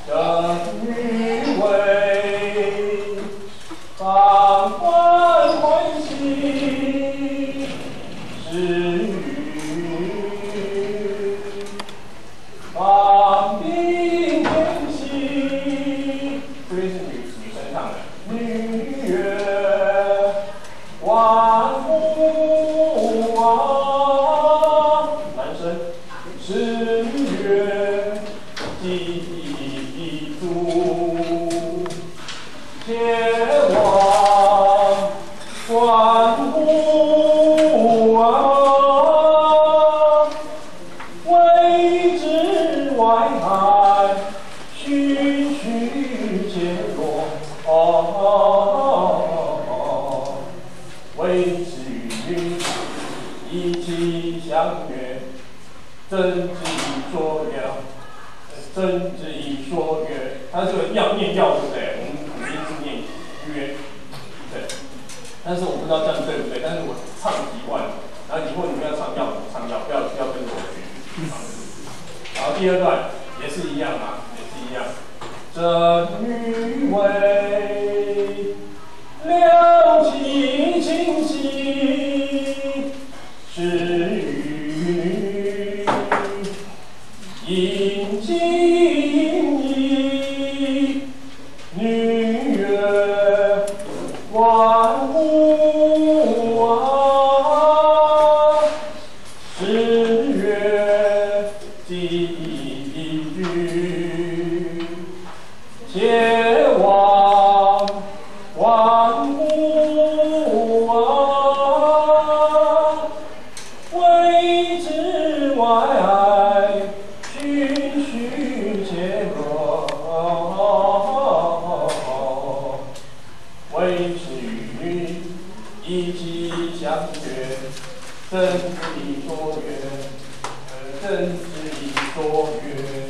正与为，方欢欢喜，是与方并天喜。这边是女生唱的，女乐万物啊，男生是乐地主，天王万物啊，为之外海，徐徐渐落。为之与一起相悦，真之以说了，真之以说悦。它这个要念要，对不对？我们肯定是念约，对。但是我不知道这样对不对，但是我唱习惯了。然后以后你们要唱要怎么唱要，不要跟着我学。然后第二段也是一样啊，也是一样。正与为，了其清晰，是与应尽意，女乐万物啊，是乐地居，天王万物啊，为之外循序渐落，为之与一起相悦，真之以说悦，真之以说悦。